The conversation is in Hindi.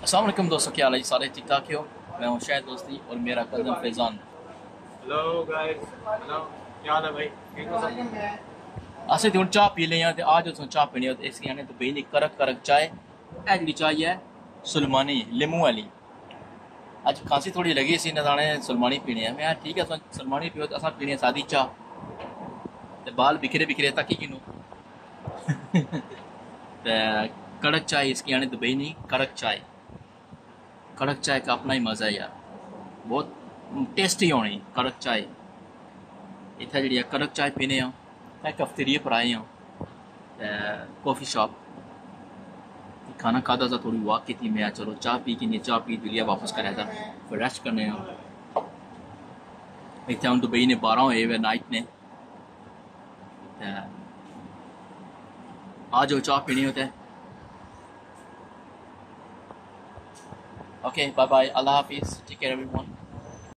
अस्सलाम वालेकुम दोस्तों, क्या हाल है? सारे ठीक ठाक हो? मैं हूँ शायद दोस्ती और मेरा cousin Faizan. Hello guys. Hello, क्या हाल है भाई? ठीक हो सब? असें ते हुण चाह् पी लेई ते आज तुसें चाह् पीनी हो ते इसकी आने तो बेनी करक करक चाय। एह जेह्ड़ी चाह् है सुलमानी लेमू वाली। अज खांसी थोड़ी लगी सी न थाने सुलमानी पीनी है। मैं ठीक है सुलमानी पियो तो असां पीनी है सादी चाह्। ते बाल बिखरे बिखरे तक ही किनू ते कड़क चाय इसकी आने तो बेनी कड़क चाय। कड़क चाय का अपना ही मज़ा है यार, बहुत टेस्टी होनी कड़क चाय। इत्थै जेह्ड़ी कड़क चाय पीने आं इक हफ्ते पर आए आं कॉफ़ी शॉप। खाना खाता था, थोड़ी वॉक की थी। मैं चलो चाह पी के चाह पी लिया, वापस कर था फिर रेस्ट करने इतने हम दुबई ने 12 होए हुए नाइट ने। आ जाओ चाह पीनी होते। ओके बाय बाय, अल्लाह हाफिज़, टेक केयर एवरीवन।